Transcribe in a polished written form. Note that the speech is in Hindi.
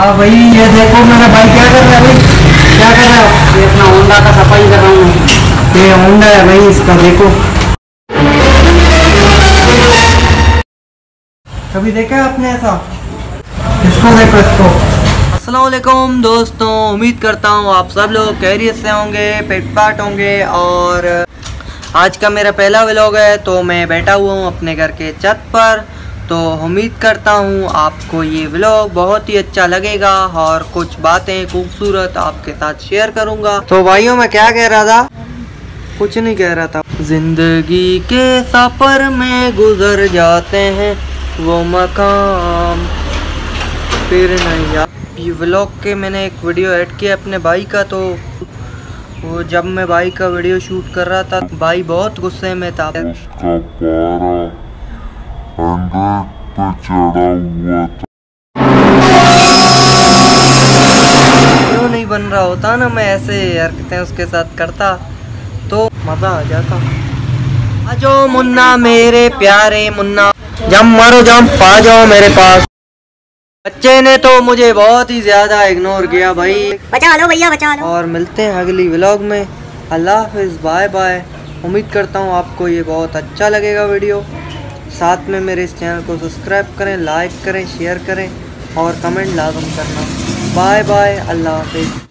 हाँ भाई, ये देखो मेरा भाई क्या कर रहा है भाई। क्या कर रहा है? ये अपना होंडा का सफाई कर रहा हूँ मैं। ये होंडा है भाई, इसका देखो। कभी देखा है आपने ऐसा? इसको देखो, इसको। अस्सलाम वालेकुम दोस्तों, उम्मीद करता हूँ आप सब लोग खैरियत से होंगे, पेट पाट होंगे। और आज का मेरा पहला व्लॉग है, तो मैं बैठा हुआ हूँ अपने घर के छत पर। तो उम्मीद करता हूँ आपको ये व्लॉग बहुत ही अच्छा लगेगा और कुछ बातें खूबसूरत आपके साथ शेयर करूँगा। तो भाइयों, मैं क्या कह रहा था? कुछ नहीं कह रहा था। जिंदगी के सफ़र में गुजर जाते हैं वो मकाम फिर नहीं यार। ये व्लॉग के मैंने एक वीडियो ऐड किया अपने भाई का। तो वो जब मैं भाई का वीडियो शूट कर रहा था, भाई बहुत गुस्से में था। उसका पारा 100 पे चढ़ा हुआ था। क्यों नहीं बन रहा होता ना, मैं ऐसे हरकतें उसके साथ करता तो मज़ा आ जाता। आ जाओ मुन्ना मेरे प्यारे मुन्ना, जब मरो जब पा जाओ मेरे पास। बच्चे ने तो मुझे बहुत ही ज़्यादा इग्नोर किया भाई। बचा लो भैया, बचा लो। और मिलते हैं अगली व्लॉग में। अल्लाह हाफिज़, बाय बाय। उम्मीद करता हूँ आपको ये बहुत अच्छा लगेगा वीडियो। साथ में मेरे इस चैनल को सब्सक्राइब करें, लाइक करें, शेयर करें और कमेंट लाजम करना। बाय बाय, अल्लाह हाफिज़।